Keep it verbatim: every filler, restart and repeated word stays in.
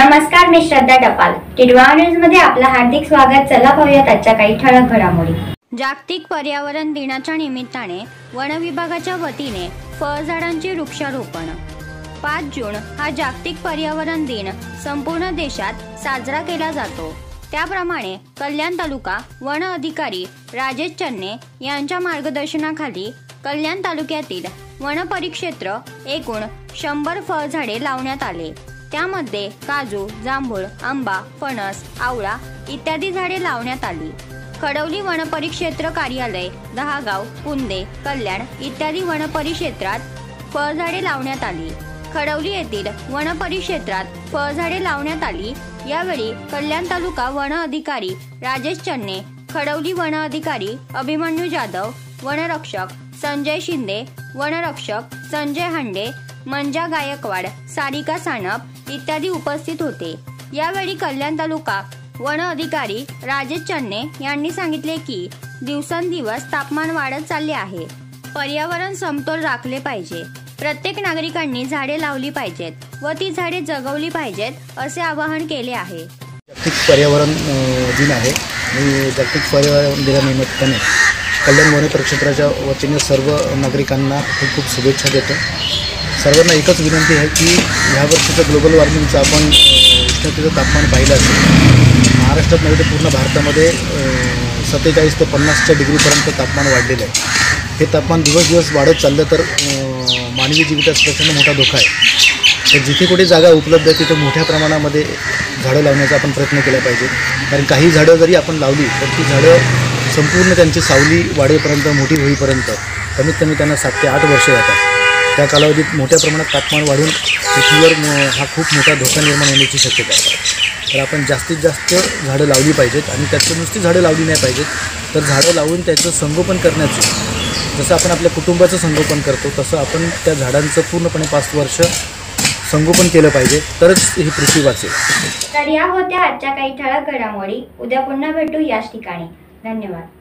नमस्कार, मी श्रद्धा टपाल. टिडवा न्यूज मध्ये आपलं हार्दिक स्वागत. चला पाहूयात आजच्या काही ठळक घडामोडी. जागतिक पर्यावरण दिनाच्या निमित्ताने वन विभागाच्या वतीने फळझाडांचे वृक्षारोपण. पाच जून हा जागतिक पर्यावरण दिन संपूर्ण देशात साजरा केला जातो. त्याप्रमाणे कल्याण तालुका वन अधिकारी राजेश चन्ने यांच्या मार्गदर्शनाखाली कल्याण तालुक्यातील वन परिक्षेत्र एकूण शंभर फळझाडे लावण्यात आले. त्यामध्ये काजू, जांभूळ, आंबा, फणस, आवळा इत्यादी झाडे लावण्यात आली. खडवली वन परिक्षेत्र कार्यालय, दहागाव, पुंदे, कल्याण इत्यादी वन परिक्षेत्रात फळझाडे लावण्यात आली. खडवली येथील वन परिक्षेत्रात फळझाडे लावण्यात आली. यावेळी कल्याण तालुका वन अधिकारी राजेश चन्ने, खडवली वन अधिकारी अभिमन्यू जाधव, वनरक्षक संजय शिंदे, वनरक्षक संजय हांडे, मंजा गायकवाड, सारिका सानप इत्यादी उपस्थित होते. यावेळी कल्याण तालुका वन अधिकारी राजेश चन्ने यांनी सांगितले की दिवसेंदिवस तापमान वाढत चालले आहे. पर्यावरण समतोल राखले पाहिजे. प्रत्येक नागरिकांनी झाडे लावली पाहिजेत व ती झाडे जगवली पाहिजेत असे आवाहन केले आहे. जागतिक पर्यावरण दिन आहे आणि जागतिक पर्यावरण दिनानिमित्ताने कल्याण वन परिक्षेत्राच्या वतीने सर्व नागरिकांना खूप खूप शुभेच्छा देतो. सर्वांना एकच विनंती आहे की ह्या वर्षीचं ग्लोबल वॉर्मिंगचं आपण उष्णतेचं तापमान पाहिलं असेल. महाराष्ट्रात नव्हे तर पूर्ण भारतामध्ये सत्तेचाळीस ते पन्नासच्या डिग्रीपर्यंत तापमान वाढलेलं आहे. हे तापमान दिवस दिवस वाढत चाललं तर मानवी जीवितास प्रचंड मोठा धोका आहे. तर जिथे कुठे जागा उपलब्ध आहे तिथे मोठ्या प्रमाणामध्ये झाडं लावण्याचा आपण प्रयत्न केला पाहिजे. कारण काही झाडं जरी आपण लावली तर ती झाडं संपूर्ण त्यांची सावली वाढेपर्यंत, मोठी होईपर्यंत कमीत कमी त्यांना सात ते आठ वर्ष जातात. त्या कालावधीत मोठ्या प्रमाणात तापमान वाढून पृथ्वीवर हा खूप मोठा धोका निर्माण होण्याची शक्यता आहे. तर आपण जास्तीत जास्त झाडं लावली पाहिजेत आणि त्याचं नुसती झाडं लावली नाही पाहिजेत, तर झाडं लावून त्याचं संगोपन करण्याचं, जसं आपण आपल्या कुटुंबाचं संगोपन करतो तसं आपण त्या झाडांचं पूर्णपणे पाच वर्ष संगोपन केलं पाहिजे, तरच ही पृथ्वी वाचेल. तर या होत्या आजच्या काही ठळक घडामोडी. उद्या पुन्हा भेटू याच ठिकाणी. धन्यवाद.